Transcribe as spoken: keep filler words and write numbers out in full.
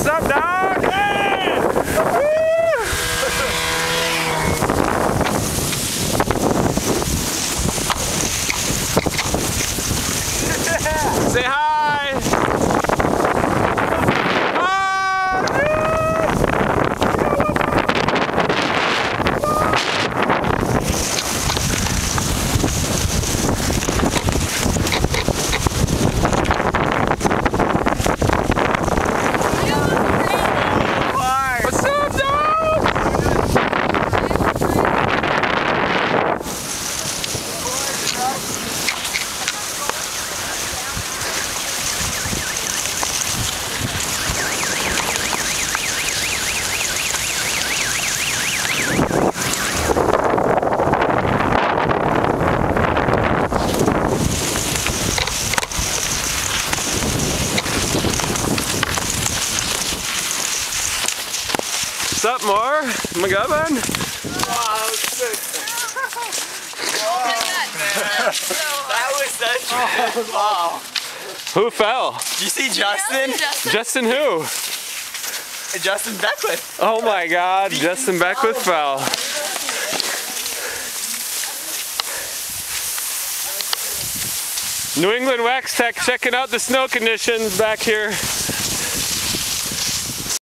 up, dog? Hey! Woo! Say hi! What's up, Mar? Am I good, man? Wow, that was sick. That was such a wow. Who fell? Did you see Justin? Justin, Justin who? Justin Beckwith. Oh my God, Justin Beckwith fell. New England Wax Tech checking out the snow conditions back here.